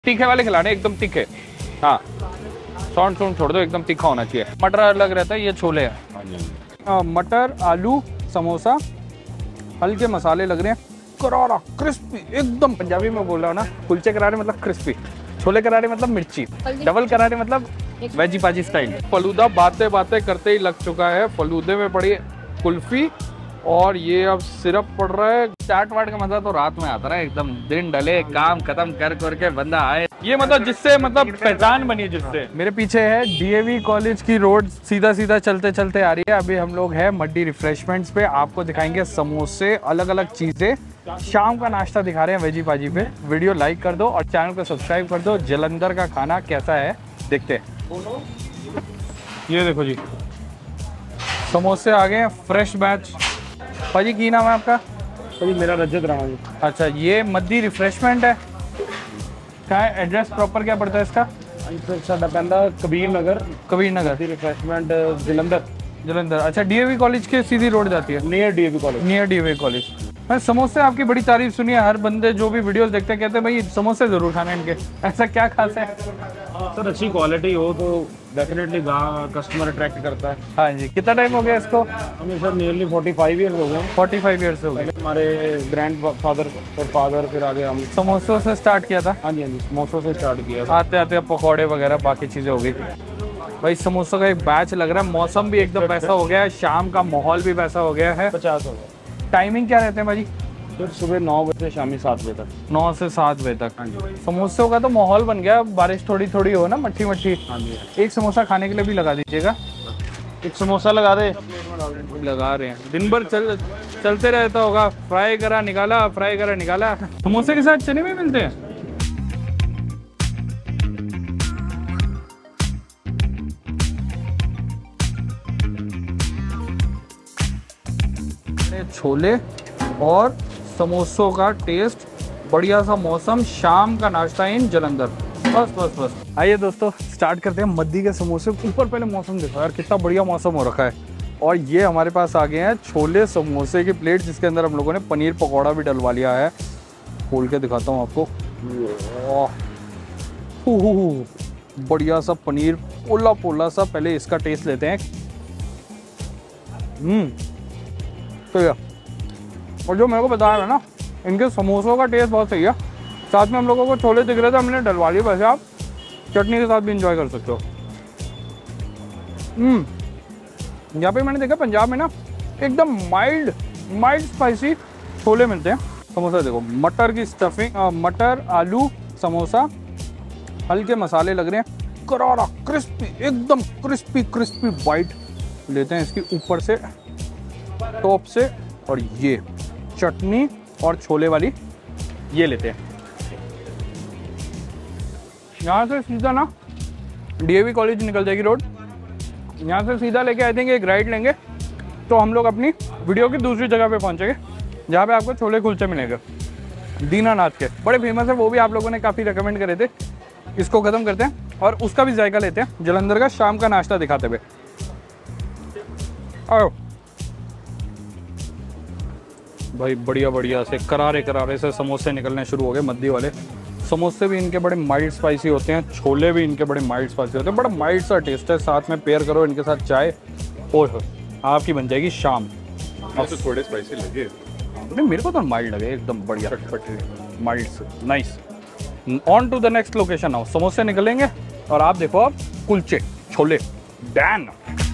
तीखे वाले खिलाने एकदम तीखे। हाँ सौंठ सूंठ छोड़ दो, एकदम तीखा होना चाहिए। मटर अलग रहता है, ये छोले हैं। मटर आलू समोसा, हल्के मसाले लग रहे हैं, करारा क्रिस्पी एकदम। पंजाबी में बोल रहा हूँ ना, कुलचे करारे मतलब क्रिस्पी, छोले करारे मतलब मिर्ची, डबल करारे मतलब वेजी पाजी स्टाइल। फलूदा बातें बातें करते ही लग चुका है। फलूदे में पड़ी कुल्फी और ये अब सिरप पड़ रहा है। चाट वाट का मजा तो रात में आता है, एकदम दिन डले काम खत्म कर करके बंदा आए। ये मतलब जिससे मतलब पहचान बनी, जिससे। मेरे पीछे है डीएवी कॉलेज की रोड, सीधा सीधा चलते चलते आ रही है। अभी हम लोग हैं मड्डी रिफ्रेशमेंट्स पे, आपको दिखाएंगे समोसे, अलग अलग चीजें, शाम का नाश्ता दिखा रहे हैं वेजी पाजी पे। वीडियो लाइक कर दो और चैनल को सब्सक्राइब कर दो। जलंधर का खाना कैसा है देखते हैं। ये देखो जी, समोसे आ गए हैं, फ्रेश बैच। भाजी की नाम है आपका? भाजी मेरा रजत राणा जी। अच्छा, ये मद्दी रिफ्रेशमेंट है, क्या है एड्रेस प्रॉपर क्या पड़ता है इसका? साडा पैंदा कबीर नगर। कबीर नगर रिफ्रेशमेंट जलंधर। जलंधर। अच्छा, डीएवी कॉलेज के सीधी रोड जाती है, near DAV college. Near DAV college. मैं समोसे आपकी बड़ी तारीफ सुनी है, हर बंदे जो भी वीडियोस देखते हैं कहते हैं भाई समोसे जरूर खाना इनके, ऐसा क्या खास है? सर अच्छी क्वालिटी हो तो डेफिनेटली कस्टमर अट्रैक्ट करता है। हाँ जी। कितना टाइम हो गया इसको? हमें सर नियरली 45 ईयर्स हो गए। 45 ईयर्स हो गए। हमारे ग्रैंड फादर और फादर, फिर आगे हम समोसों से स्टार्ट किया था। हाँ जी समोसों से स्टार्ट किया। आते आते पकौड़े वगैरह बाकी चीजें हो गई। भाई समोसों का एक बैच लग रहा है, मौसम भी एकदम वैसा हो गया है, शाम का माहौल भी वैसा हो गया है। 50 हो गया। टाइमिंग क्या रहते हैं भाजी? फिर सुबह 9 बजे से शामी 7 बजे तक। 9 से 7 बजे तक। हाँ जी। समोसों का तो माहौल बन गया, बारिश थोड़ी थोड़ी हो ना, मट्ठी मट्ठी। हाँ जी। एक समोसा खाने के लिए भी लगा दीजिएगा। एक समोसा लगा दे। लगा रहे हैं, दिन भर चलते रहता होगा। फ्राई करा निकाला, फ्राई करा निकाला। समोसे के साथ चने भी मिलते हैं। छोले और समोसों का टेस्ट, बढ़िया सा मौसम, शाम का नाश्ता इन जलंधर। बस बस बस। आइए दोस्तों स्टार्ट करते हैं मद्दी के समोसे। ऊपर पहले मौसम देखो यार, कितना बढ़िया मौसम हो रखा है। और ये हमारे पास आ गए हैं छोले समोसे की प्लेट, जिसके अंदर हम लोगों ने पनीर पकौड़ा भी डलवा लिया है। खोल के दिखाता हूँ आपको। बढ़िया सा पनीर, पोला पोला सा। पहले इसका टेस्ट लेते हैं। तो या और जो मेरे को बताया है ना, इनके समोसों का टेस्ट बहुत सही है। साथ में हम लोगों को छोले दिख रहे थे, हमने डलवा लिए। वैसे आप चटनी के साथ भी इंजॉय कर सकते हो। यहाँ पे मैंने देखा पंजाब में ना एकदम माइल्ड स्पाइसी छोले मिलते हैं। समोसा देखो, मटर की स्टफिंग, मटर आलू समोसा, हल्के मसाले लग रहे हैं, करारा क्रिस्पी एकदम, क्रिस्पी वाइट। लेते हैं इसकी ऊपर से टॉप से, और ये चटनी और छोले वाली ये लेते हैं। यहाँ से सीधा ना डीएवी कॉलेज निकल जाएगी रोड, यहाँ से सीधा लेके आई थिंक एक राइट लेंगे तो हम लोग अपनी वीडियो की दूसरी जगह पे पहुँचेंगे, जहाँ पे आपको छोले कुलचे मिलेंगे दीनानाथ के। बड़े फेमस है वो भी, आप लोगों ने काफ़ी रिकमेंड करे थे। इसको ख़त्म करते हैं और उसका भी जायका लेते हैं, जलंधर का शाम का नाश्ता दिखाते हुए। आओ भाई, बढ़िया से करारे से समोसे निकलने शुरू हो गए। मद्दी वाले समोसे भी इनके बड़े माइल्ड स्पाइसी होते हैं, छोले भी इनके बड़े माइल्ड स्पाइसी होते हैं। बड़ा माइल्ड सा टेस्ट है। साथ में पेयर करो इनके साथ चाय, ओह आपकी बन जाएगी शाम। अब तो थोड़े स्पाइसी लगे। नहीं, मेरे को तो माइल्ड लगे, एकदम बढ़िया माइल्ड से nice. On to the next location आओ। समोसे निकलेंगे और आप देखो आप कुलचे छोले डैन।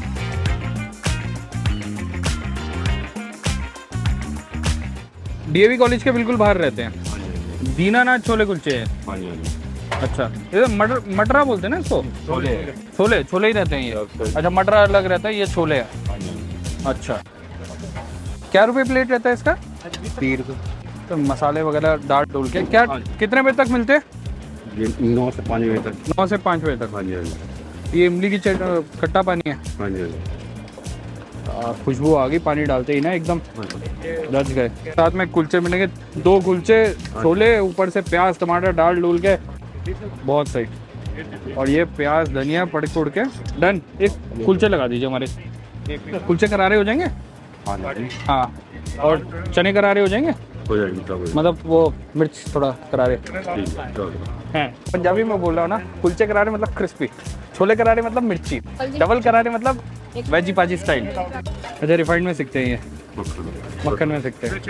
डीएवी कॉलेज के बिल्कुल बाहर रहते हैं। दीनानाथ छोले कुलचे हैं। अच्छा, ये मटरा बोलते हैं ना इसको? छोले ही रहते हैं ये। अच्छा, मटरा अलग रहता है, ये छोले है। अच्छा, क्या रुपए प्लेट रहता है इसका? 30 रुपये। तो मसाले वगैरह डाल डोल के क्या कितने बजे तक मिलते हैं? 9 से 5 बजे तक। 9 से 5 बजे तक। हाँ जी। ये इमली की खट्टा पानी है। हाँ जी। खुशबू आ गई पानी डालते ही ना, एकदम रच गए। साथ में कुलचे मिलेंगे, 2 कुलचे छोले, ऊपर से प्याज टमाटर डाल डूल के, बहुत सही। और ये प्याज धनिया पड़ उड़ के डन। एक कुलचे लगा दीजिए हमारे। कुलचे करारे हो जाएंगे। हाँ। हाँ, और चने करारे हो जाएंगे। हो जाएगी सब मतलब वो मिर्च थोड़ा करारे ठीक है चलो। हैं। पंजाबी में बोल रहा हूँ ना, कुलचे करारे मतलब क्रिस्पी, छोले करारे मतलब मिर्ची, डबल करारे मतलब वेजी पाजी स्टाइल। अच्छा रिफाइंड में सीखते हैं ये, मक्खन में सीखते हैं।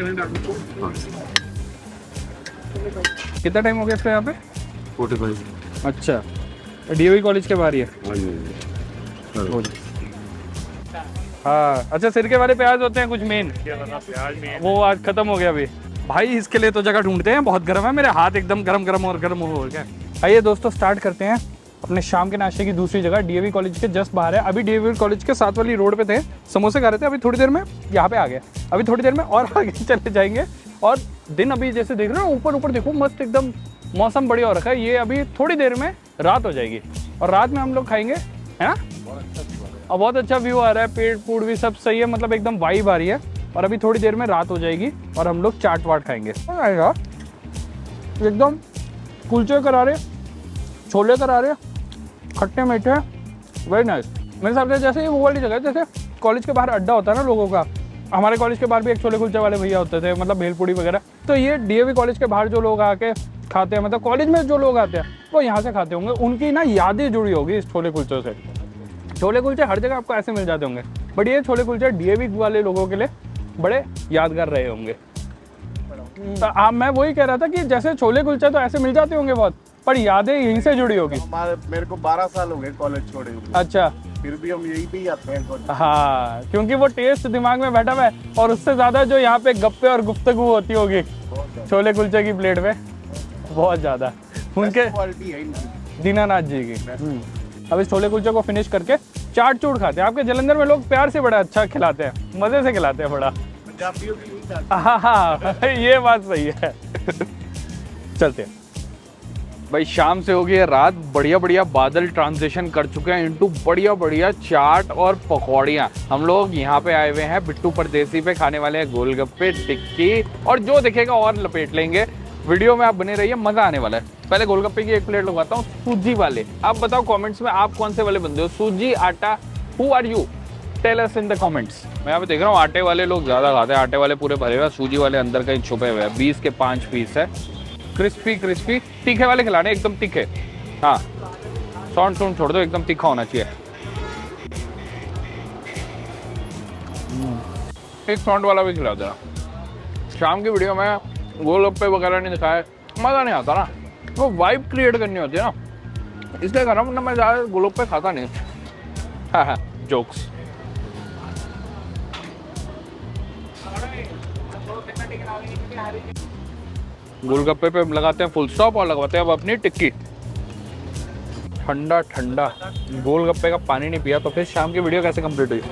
कितना टाइम हो गया इसका यहाँ पे? 45। अच्छा डीओवी कॉलेज के बाहर ही है। हाँ जी हाँ अच्छा सिरके वाले प्याज होते हैं कुछ मेन, वो आज खत्म हो गया अभी। भाई इसके लिए तो जगह ढूंढते हैं, बहुत गर्म है, मेरे हाथ एकदम गरम गरम और गर्म हो गया। आइए दोस्तों स्टार्ट करते हैं अपने शाम के नाश्ते की दूसरी जगह, डीएवी कॉलेज के जस्ट बाहर है। अभी डीएवी कॉलेज के साथ वाली रोड पे थे, समोसे खा रहे थे, अभी थोड़ी देर में यहाँ पे आ गए, अभी थोड़ी देर में और आगे चले जाएंगे। और दिन अभी जैसे देख रहे हो ऊपर ऊपर देखो मस्त एकदम मौसम बढ़िया हो रखा है। ये अभी थोड़ी देर में रात हो जाएगी और रात में हम लोग खाएंगे, है ना? और बहुत अच्छा व्यू आ रहा है, पेड़ पूड़ भी सब सही है, मतलब एकदम वाइब आ रही है। और अभी थोड़ी देर में रात हो जाएगी और हम लोग चाट वाट खाएंगे। एकदम कुलचे करारे, छोले करारे, खट्टे मीठे, वेरी नाइस। मेरे हिसाब से जैसे ये वो वाली जगह है जैसे कॉलेज के बाहर अड्डा होता है ना लोगों का, हमारे कॉलेज के बाहर भी एक छोले कुलचे वाले भैया होते थे, मतलब भेलपूड़ी वगैरह। तो ये डीएवी कॉलेज के बाहर जो लोग आके खाते हैं, मतलब कॉलेज में जो लोग आते हैं वो यहाँ से खाते होंगे, उनकी ना यादें जुड़ी होगी इस छोले कुलचों से। छोले कुलचे हर जगह आपको ऐसे मिल जाते होंगे, बट ये छोले कुलचे डीएवी वाले लोगों के लिए बड़े यादगार रहे होंगे। तो मैं वही कह रहा था कि जैसे छोले कुलचे तो ऐसे मिल जाते होंगे बहुत, पर यादें यहीं से जुड़ी होगी। मेरे को 12 साल हो गए कॉलेज छोड़े हुए, अच्छा फिर भी हम यही पे आते हैं। हाँ क्योंकि वो टेस्ट दिमाग में बैठा हुआ है, और उससे ज्यादा जो यहाँ पे गप्पे और गुफ्तगू होती होगी छोले कुलचे की प्लेट में, बहुत ज्यादा। उनके क्वालिटी है इनकी, दीनानाथ जी की। अब इस छोले कुलचे को फिनिश करके चाट चूट खाते हैं। आपके जलंधर में लोग प्यार से बड़ा अच्छा खिलाते हैं, मजे से खिलाते हैं बड़ा। पंजाबियों की नहीं खाते। हाँ ये बात सही है। चलते हैं भाई, शाम से हो गई है रात, बढ़िया बढ़िया बादल ट्रांजिशन कर चुके हैं इनटू बढ़िया बढ़िया चाट और पकौड़ियाँ। हम लोग यहाँ पे आए हुए हैं बिट्टू परदेसी पे, खाने वाले हैं गोलगप्पे, टिक्की, और जो दिखेगा और लपेट लेंगे। वीडियो में आप बने रहिए, मजा आने वाला है। पहले गोलगप्पे की एक प्लेट लगवाता हूँ, सूजी वाले। आप बताओ कमेंट्स में आप कौन से वाले बंदे हो, सूजी, आटा, who are you, tell us in the comments. मैं यहाँ पे देख रहा हूँ आटे वाले लोग ज्यादा खाते हैं, आटे वाले पूरे भरे हुए, सूजी वाले अंदर कहीं छुपे हुए हैं। 20 के 5 पीस है, क्रिस्पी क्रिस्पी। तीखे वाले खिलाने, एकदम तीखे। हाँ सौंठ सूंठ छोड़ दो, एकदम तीखा होना चाहिए। एक सौंठ वाला भी खिला देना। शाम की वीडियो में गोलगप्पे वगैरह नहीं दिखाए, मज़ा नहीं आता ना, वो वाइब क्रिएट करनी होती है ना, इसलिए कर रहा हूँ ना। मैं ज़्यादा गोलगप्पे खाता नहीं। हाँ हाँ जोक्स। गोलगप्पे पे लगाते हैं फुल स्टॉप और लगवाते हैं अब अपनी टिक्की। ठंडा ठंडा गोलगप्पे का पानी नहीं पिया तो फिर शाम की वीडियो कैसे कंप्लीट हुई।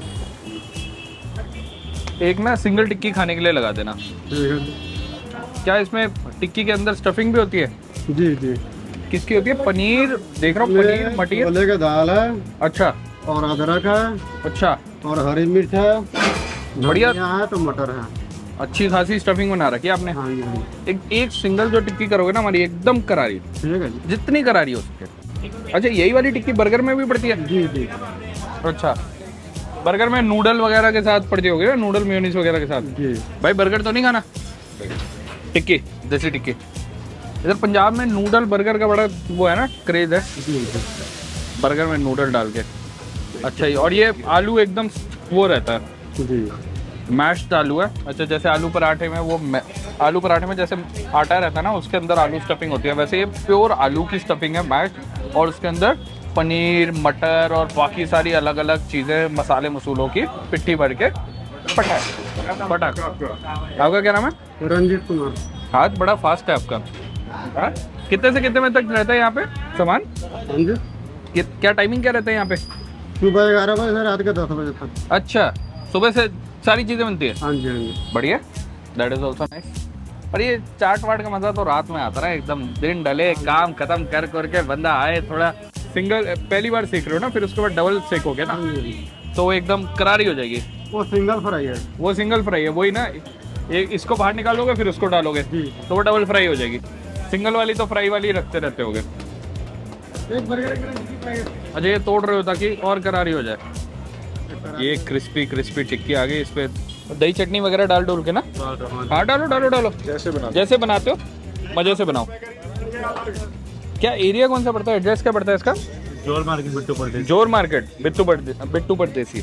एक ना सिंगल टिक्की खाने के लिए लगा देना। क्या इसमें टिक्की के अंदर स्टफिंग भी होती है? जी जी। किसकी होती है? पनीर देख रहा हूँ, पनीर मटर। छोले का दाल है, अच्छा, और अदरक है, अच्छा, और हरी मिर्च है, बढ़िया धनिया है, तो मटर है। अच्छी खासी स्टफिंग बना रखी है आपने। हाँ जी, हाँ जी। एक सिंगल जो टिक्की करोगे ना हमारी, एकदम करारी, ठीक है जी। जितनी करारी हो सके। अच्छा यही वाली टिक्की बर्गर में भी पड़ती है? जी जी। अच्छा, बर्गर में नूडल वगैरह के साथ पड़ती होगी ना, नूडल मेयोनीज वगैरह के साथ। जी। भाई बर्गर तो नहीं खाना, टिक्की, देसी टिक्की। इधर पंजाब में नूडल बर्गर का बड़ा वो है ना, क्रेज है, जी जी। बर्गर में नूडल डाल के। अच्छा ये, और ये आलू एकदम वो रहता है, जी। मैश्ड आलू है। अच्छा जैसे आलू पराठे में वो आलू पराठे में जैसे आटा रहता है ना, उसके अंदर आलू स्टफिंग होती है, वैसे ये प्योर आलू की स्टफिंग है मैश्ड, और उसके अंदर पनीर, मटर और बाकी सारी अलग अलग चीज़ें, मसाले मसूलों की पिट्ठी भर के पटाख। आपका क्या नाम है? रंजीत कुमार। हाथ बड़ा फास्ट है आपका। हाँ? कितने से कितने बजे तक रहता है यहाँ पे सामान? हाँ जी। क्या टाइमिंग क्या रहता है यहाँ पे? सुबह 11 बजे से रात के 10 बजे तक। अच्छा, सुबह से सारी चीज़ें बनती है? हाँ जी, हाँ जी। बढ़िया, दैट इज ऑल्सो नाइस। और ये चाट वाट का मजा तो रात में आता है एकदम, दिन डले काम खत्म कर करके बंदा आए, थोड़ा सिंगल पहली बार सीख रहे हो ना, फिर उसके बाद डबल सेकोगे ना, तो वो एकदम करारी हो जाएगी। वो सिंगल फ्राई है। वो सिंगल फ्राई है, वही ना, इसको बाहर निकालोगे फिर उसको डालोगे तो वो डबल फ्राई हो जाएगी। सिंगल वाली तो फ्राई वाली रखते रहते होगे। एक बर्गर अच्छा ये तोड़ रहे हो ताकि और करारी हो जाए। ये क्रिस्पी क्रिस्पी टिक्की आ गई, इस पर दही चटनी वगैरह डाल डोल के ना। हाँ डालो डालो डालो, जैसे बनाते हो मजे से बनाओ। क्या एरिया कौन सा पड़ता है, एड्रेस क्या पड़ता है इसका? जोर मार्केट बिट्टू परदेसी। जोर मार्केट बिट्टू परदेसी।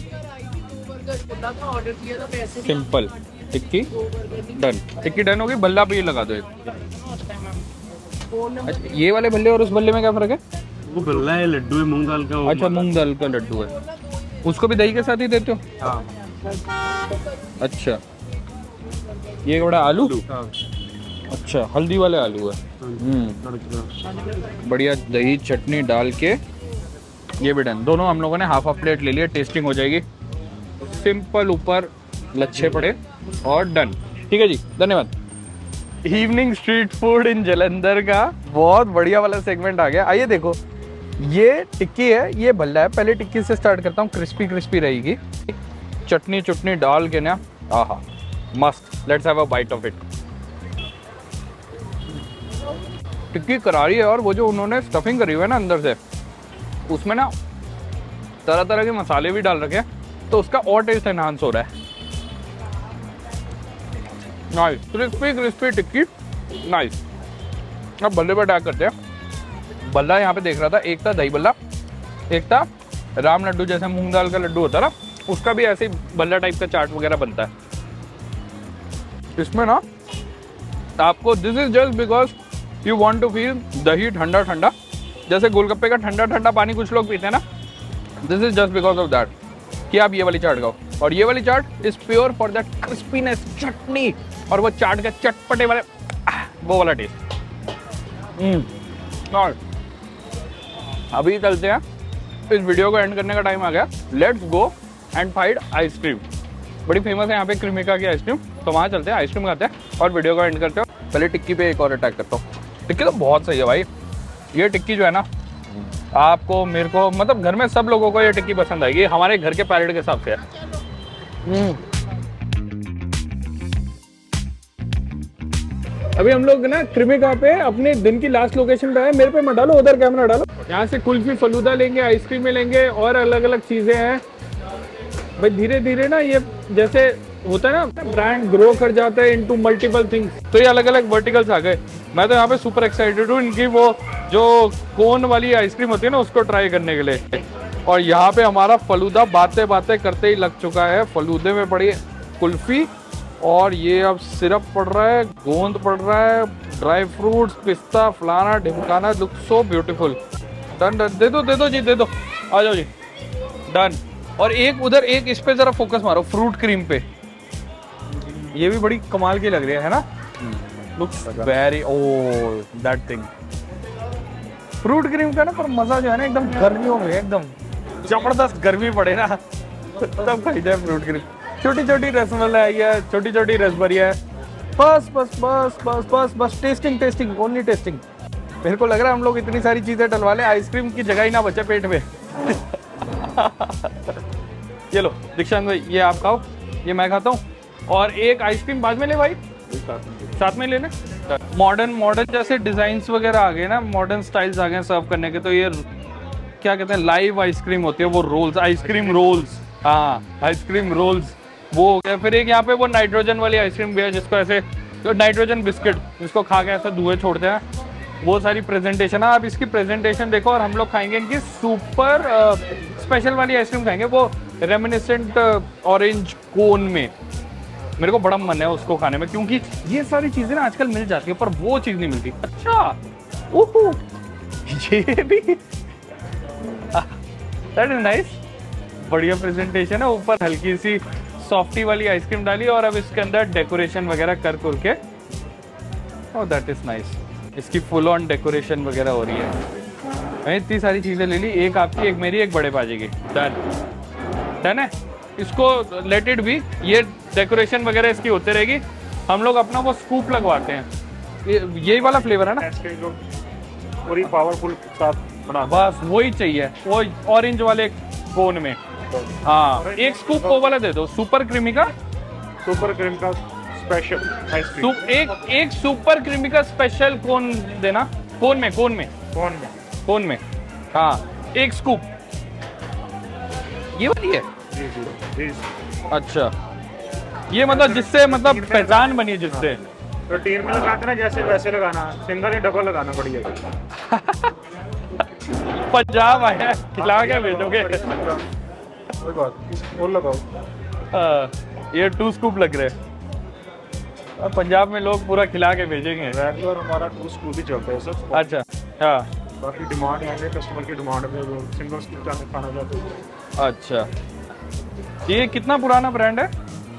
सिंपल टिक्की डन, टिक्की डन होगी। भल्ला पे ये लगा दो एक। अच्छा, ये वाले भल्ले और उस भल्ले में क्या फर्क है? वो भल्ला है, लड्डू है मूंग दाल का। अच्छा मूंग दाल का लड्डू है, उसको भी दही के साथ ही देते हो? हाँ। अच्छा ये बड़ा आलू। अच्छा हल्दी वाले आलू है। बढ़िया दही चटनी डाल के ये भी डन। दोनों हम लोगों ने हाफ प्लेट ले लिया, टेस्टिंग हो जाएगी। सिंपल ऊपर लच्छे पड़े और डन। ठीक है जी, धन्यवाद। Evening street food in Jalandhar का बहुत बढ़िया वाला सेगमेंट आ गया। आइए देखो, ये टिक्की है, ये भल्ला है। पहले टिक्की से स्टार्ट करता हूँ, क्रिस्पी क्रिस्पी रहेगी। चटनी चुटनी डाल के ना, आहा मस्त। Let's have a bite of it. टिक्की करारी है और वो जो उन्होंने स्टफिंग करी हुई है ना अंदर से, उसमें ना तरह तरह के मसाले भी डाल रखे हैं, तो उसका और टेस्ट एनहांस हो रहा है। नाइस, क्रिस्पी क्रिस्पी टिक्की, नाइस। अब भल्ले पर अटैक करते हैं। भल्ला यहाँ पे देख रहा था, एक था दही भल्ला, एक था राम लड्डू, जैसे मूंग दाल का लड्डू होता है ना, उसका भी ऐसे ही भल्ला टाइप का चाट वगैरह बनता है। इसमें ना आपको, this is just because you want to feel दही ठंडा ठंडा, जैसे गोलगप्पे का ठंडा ठंडा पानी कुछ लोग पीते हैं ना, this is just because of that कि आप ये वाली चाट खाओ। और ये वाली चाट is pure for that crispiness, चटनी और वो चाट का चटपटे वाले वो वाला टेस्ट। और अभी चलते हैं, इस वीडियो को एंड करने का टाइम आ गया। Let's go and find ice cream. बड़ी फेमस है यहाँ पे क्रीमिका की आइसक्रीम, तो वहाँ चलते हैं, आइसक्रीम खाते हैं और वीडियो को एंड करते हैं। पहले टिक्की पे एक और अटैक करता हूँ। टिक्की तो बहुत सही है भाई। ये टिक्की जो है ना, आपको, मेरे को, मतलब घर में सब लोगों को ये टिक्की पसंद आएगी। हमारे घर के पैलेट के हिसाब से है। अभी हम लोग ना क्रीमिका पे अपने दिन की लास्ट लोकेशन पे है। मेरे पे मत डालो, उधर कैमरा डालो। यहाँ से कुल्फी फलूदा लेंगे, आइसक्रीम लेंगे और अलग अलग चीजें हैं भाई। धीरे धीरे ना ये जैसे होता है ना, ब्रांड ग्रो कर जाता है इनटू मल्टीपल थिंग्स, तो ये अलग अलग वर्टिकल्स आ गए। मैं तो यहाँ पे सुपर एक्साइटेड हूँ इनकी वो जो कोन वाली आइसक्रीम होती है ना, उसको ट्राई करने के लिए। और यहाँ पे हमारा फलूदा बातें बातें करते ही लग चुका है। फलूदे में पड़ी कुल्फी और ये अब सिरप पड़ रहा है, गोंद पड़ रहा है, ड्राई फ्रूट्स, पिस्ता, फलाना ढिमकाना। Look so beautiful. Done done, दे दो जी, दे दो, आ जाओ जी, डन। और एक उधर, एक इस पे जरा फोकस मारो, फ्रूट क्रीम पे। ये भी बड़ी कमाल की लग रही है ना, looks very, oh that thing. Fruit cream का ना पर मजा जो है ना, एकदम गर्मियों में एकदम जबरदस्त गर्मी पड़े ना तब खाई जाए फ्रूट क्रीम। छोटी छोटी रसमलाई है, छोटी छोटी रसभरी है। बस बस बस बस बस बस टेस्टिंग टेस्टिंग, ओनली टेस्टिंग। मेरे को लग रहा है हम लोग इतनी सारी चीजें डलवा लें, आइसक्रीम की जगह ही ना बचे पेट में। ये लो दीक्षांत भाई, ये आप खाओ, ये मैं खाता हूँ, और एक आइसक्रीम बाद में ले भाई, साथ में ले ले। मॉडर्न जैसे डिजाइन्स वगैरह आ गए ना, मॉडर्न स्टाइल्स आ गए सर्व करने के। तो ये क्या कहते हैं, लाइव आइसक्रीम होती है वो, रोल्स, आइसक्रीम रोल्स। हाँ आइसक्रीम रोल्स वो हो गया। फिर एक यहाँ पे वो नाइट्रोजन वाली आइसक्रीम भी है, जिसको ऐसे नाइट्रोजन बिस्किट, जिसको खा के ऐसे धुएं छोड़ते हैं। वो सारी प्रेजेंटेशन है, आप इसकी प्रेजेंटेशन देखो। और हम लोग खाएंगे इनकी सुपर स्पेशल वाली आइसक्रीम खाएंगे, वो रेमिनिसेंट ऑरेंज कोन में। मेरे को बड़ा मन है उसको खाने में, क्योंकि ये सारी चीजें ना आजकल मिल जाती है, पर वो चीज नहीं मिलती। अच्छा ओहो, ये भी दैट इज नाइस। बढ़िया प्रेजेंटेशन है। ऊपर हल्की सी सॉफ्टी वाली आइसक्रीम डाली और अब इसके अंदर डेकोरेशन वगैरह कर के, ओह दैट इज नाइस। इसकी फुल ऑन डेकोरेशन वगैरह हो रही है। मैंने इतनी सारी चीजें ले ली, एक आपकी, एक मेरी, एक बड़े बाजी की। डन डन है। इसको लेट इट भी, ये डेकोरेशन वगैरह इसकी होते रहेगी। हम लोग अपना वो स्कूप लगवाते हैं, यही वाला फ्लेवर है ना, पूरी पावरफुल साथ बना, बस वही चाहिए, वो ऑरेंज वाले कोन में। हाँ एक स्कूप वो वाला दे दो, सुपर क्रीमी का, सुपर क्रीम का स्पेशल आइसक्रीम। एक सुपर क्रीमी का स्पेशल कोन देना, कोन में। हाँ एक स्कूप, ये वाली है। अच्छा ये मतलब जिससे मतलब पहचान बनी जिससे। तो टीम में लगाते ना जैसे वैसे लगाना, सिंगल या डबल लगाना बढ़िया। पंजाब आया खिला के भेजोगे। कोई बात और लगाओ। ये 2 स्कूप लग रहे हैं। अब पंजाब में लोग पूरा खिला के भेजेंगे। रेगुलर हमारा 2 स्कूप ही चलता है सर। अच्छा हाँ बाकी डिमांड है कस्टमर की डिमांड पे वो सिंगल स्कूप जाने खाना चाहते हैं। अच्छा, ये कितना पुराना ब्रांड है?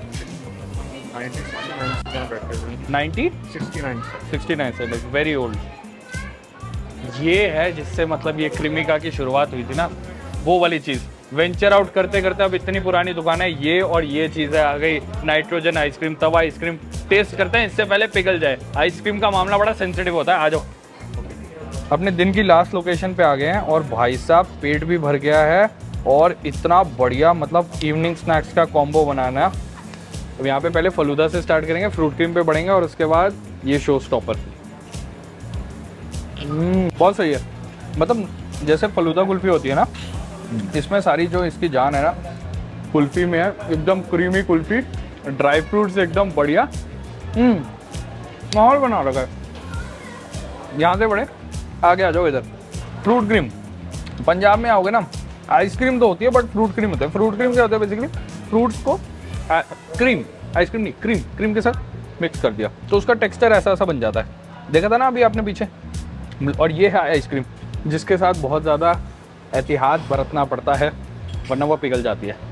69 से वेरी ओल्ड। ये है जिससे मतलब ये क्रीमिका की शुरुआत हुई थी ना, वो वाली चीज़। वेंचर आउट करते करते अब इतनी पुरानी दुकान है, ये और ये चीज़ें आ गई। नाइट्रोजन आइसक्रीम, तवा आइसक्रीम टेस्ट करते हैं इससे पहले पिघल जाए। आइसक्रीम का मामला बड़ा सेंसिटिव होता है। आ जाओ, अपने दिन की लास्ट लोकेशन पे आ गए हैं और भाई साहब पेट भी भर गया है और इतना बढ़िया मतलब इवनिंग स्नैक्स का कॉम्बो बनाना है। अब यहाँ पे पहले फलूदा से स्टार्ट करेंगे, फ्रूट क्रीम पे बढ़ेंगे और उसके बाद ये शो स्टॉपर। बहुत सही है। मतलब जैसे फलूदा कुल्फी होती है ना, इसमें सारी जो इसकी जान है ना कुल्फी में है। एकदम क्रीमी कुल्फी, ड्राई फ्रूट्स एकदम बढ़िया। माहौल बना रखा है। यहाँ से बढ़े आगे आ जाओ इधर। फ्रूट क्रीम, पंजाब में आओगे ना आइसक्रीम तो होती है बट फ्रूट क्रीम होता है। फ्रूट क्रीम क्या होता है? बेसिकली फ्रूट्स को क्रीम, आइसक्रीम नहीं, क्रीम के साथ मिक्स कर दिया तो उसका टेक्सचर ऐसा ऐसा बन जाता है। देखा था ना अभी आपने पीछे। और ये है आइसक्रीम जिसके साथ बहुत ज़्यादा एहतियात बरतना पड़ता है वरना वो पिघल जाती है।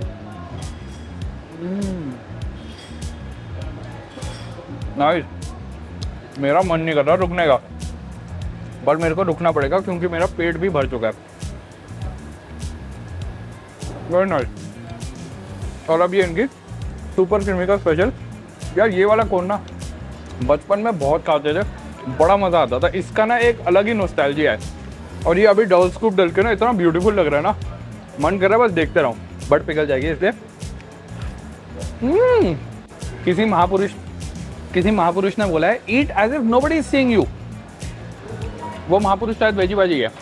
नाइस। मेरा मन नहीं कर रहा रुकने का, पर मेरे को रुकना पड़ेगा क्योंकि मेरा पेट भी भर चुका है। Very nice. और अब ये इनकी सुपर क्रीमी का स्पेशल। यार ये वाला कोन ना बचपन में बहुत खाते थे, बड़ा मज़ा आता था। इसका ना एक अलग ही नॉस्टैल्जिया है। और ये अभी डबल स्कूप डल के ना इतना ब्यूटीफुल लग रहा है ना, मन कर रहा है बस देखते रहूँ, बट पिघल जाएगी इसलिए। किसी महापुरुष ने बोला है eat as if nobody is seeing you. वो महापुरुष शायद वेजी बाजी है।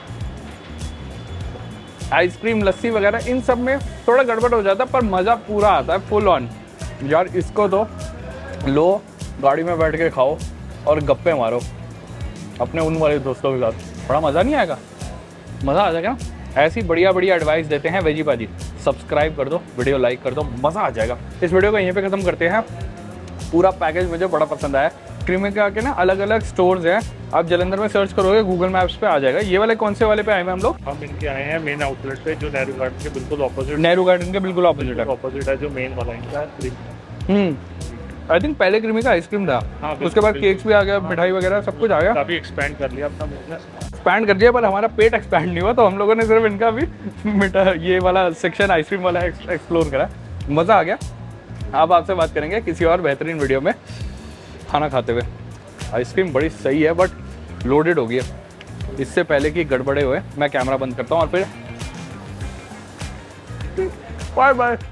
आइसक्रीम, लस्सी वगैरह इन सब में थोड़ा गड़बड़ हो जाता है पर मज़ा पूरा आता है फुल ऑन। यार इसको तो लो, गाड़ी में बैठ के खाओ और गप्पे मारो अपने उन वाले दोस्तों के साथ, बड़ा मज़ा नहीं आएगा? मज़ा आ जाएगा ना। ऐसी बढ़िया बढ़िया एडवाइस देते हैं वेजी बाजी। सब्सक्राइब कर दो, वीडियो लाइक कर दो, मज़ा आ जाएगा। इस वीडियो को यहीं पे ख़त्म करते हैं। पूरा पैकेज मुझे बड़ा पसंद आया। क्रीमिका के ना अलग अलग स्टोर्स हैं, आप जलंधर में सर्च करोगे गूगल मैप्स पे आ जाएगा। ये वाले कौन से वाले पे आए हैं हम लोग? हम इनके आए हैं मेन आउटलेट पे जो नेहरू गार्डन के बिल्कुल ऑपोजिट। नेहरू गार्डन के बिल्कुल ऑपोजिट है जो मेन वाला इनका। आई थिंक पहले क्रीमी का आइसक्रीम था। हाँ, उसके बाद केक्स भी आ गया, मिठाई वगैरह सब कुछ आ गया। काफी एक्सपेंड कर लिया अपना बिजनेस। एक्सपैंड कर दिया पर हमारा पेट एक्सपैंड नहीं हुआ, तो हम लोगों ने सिर्फ इनका भी मिठाई ये वाला सेक्शन आइसक्रीम वाला एक्सप्लोर करा। मज़ा आ गया। अब आपसे बात करेंगे किसी और बेहतरीन वीडियो में खाना खाते हुए। आइसक्रीम बड़ी सही है बट लोडेड हो गई है। इससे पहले कि गड़बड़े हुए मैं कैमरा बंद करता हूँ और फिर बाय बाय।